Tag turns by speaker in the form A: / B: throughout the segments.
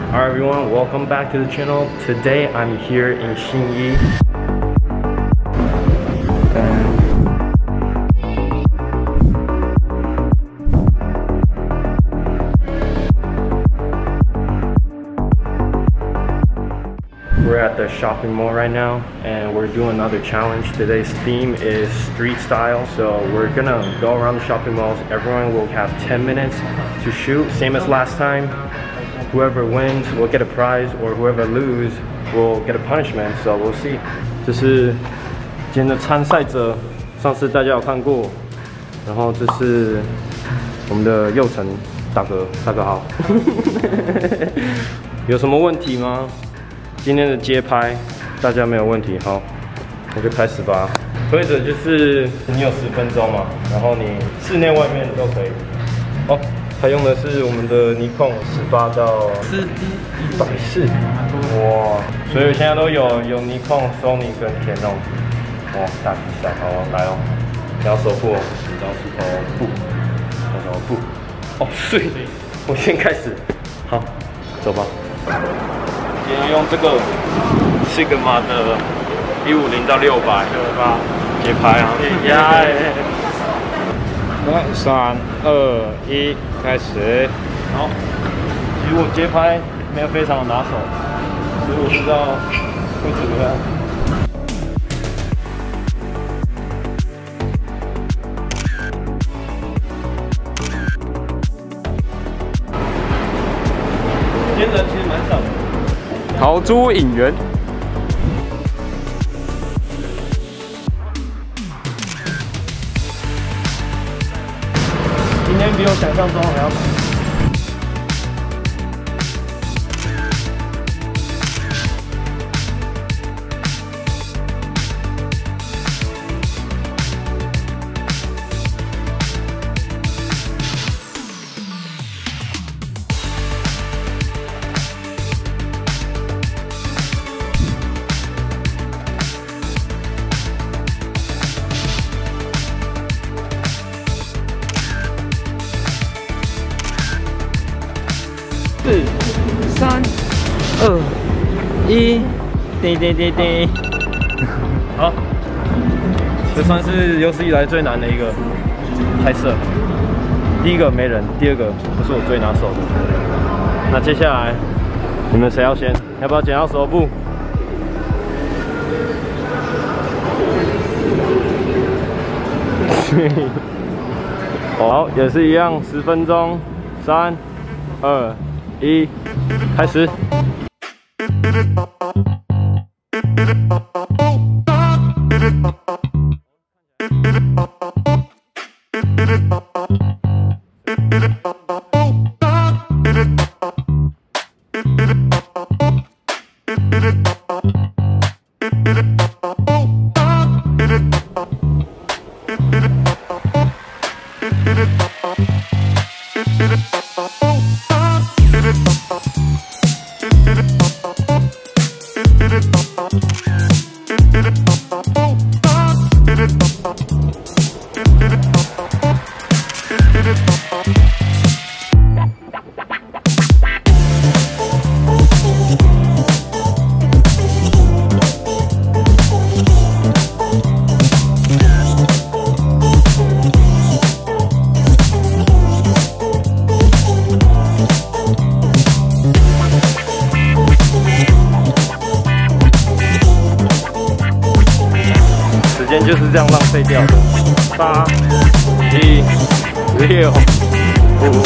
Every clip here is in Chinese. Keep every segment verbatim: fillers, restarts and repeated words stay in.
A: Alright everyone, welcome back to the channel. Today I'm here in Xinyi. We're at the shopping mall right now and we're doing another challenge. Today's theme is street style. So we're gonna go around the shopping malls. Everyone will have ten minutes to shoot, same as last time. Whoever wins will get a prize, or whoever lose will get a punishment. So we'll see. 这是今天的参赛者，上次大家有看过。然后这是我们的佑成大哥，大哥好。有什么问题吗？今天的街拍大家没有问题，好，那就开始吧。规则就是你有十分钟嘛，然后你室内外面都可以。哦。 他用的是我们的尼康十八到四 D 一百四，哇！所以现在都有有尼康、Sony 跟 Canon， 哇，大比赛，好来哦！你要手部，你要石头布，要什么布？哦，碎！我先开始，好，走吧。今天用这个 Sigma 的一五零到六百，六百八节拍啊，呀！
B: 来，三、二、一，开始。
A: 好，其实我节拍没有非常的拿手，所以我不知道会怎么样。今天人其实蛮少的。
B: 豪猪引援。
A: 今天比我想象中还要忙。
B: 四、三、二、一，叮叮叮叮。
A: 好，这算是有史以来最难的一个拍摄。第一个没人，第二个不是我最拿手的。那接下来你们谁要先？要不要剪刀石头布？好，也是一样，十分钟，三、二。 一，开始。时间就是这样浪费掉的。八、七、六、五。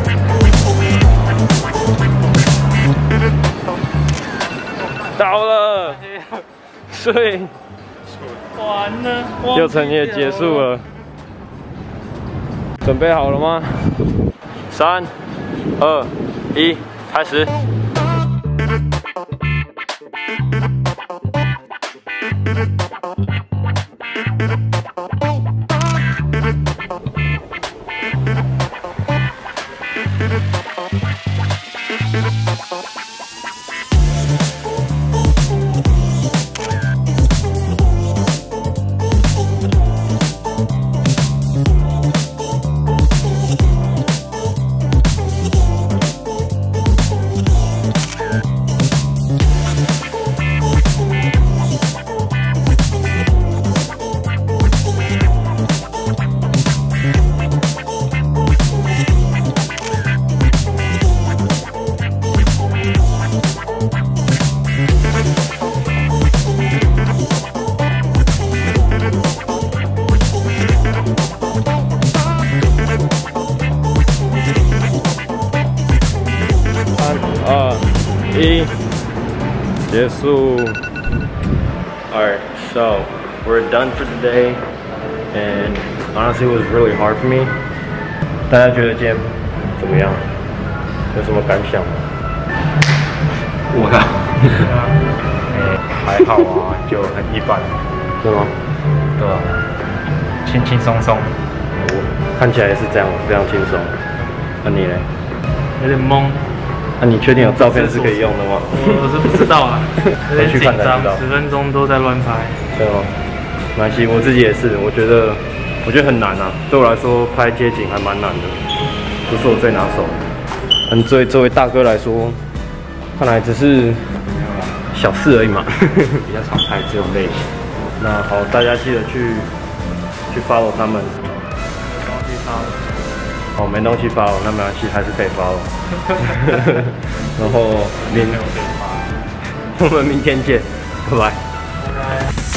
A: 到了，睡。完了，佑成也结束了。准备好了吗？三、二、一，开始。 二、一，结束。Alright, so we're done for the day, and honestly, it was really hard for me. 大家觉得今天怎么样？有什么感想吗？
B: 我靠，哎，还好啊，就很一般。
A: 是吗？
B: 对啊，轻轻松松。
A: 我看起来是这样，非常轻松。那你呢？
B: 有点懵。
A: 那你确定有照片是可以用的吗？
B: 我是不知道啊，有点紧张，十分钟都在乱拍。
A: 对吗？没关系，我自己也是，我觉得我觉得很难啊。对我来说，拍街景还蛮难的，不是我最拿手。但对这位大哥来说，看来只是小事而已嘛。
B: 比较常拍这种类型。
A: 那好，大家记得去去 follow 他们。
B: 东西发了。
A: 哦，没东西 follow，那没关系，还是可以 follow。然后明我们明天见，拜拜。
B: 拜拜。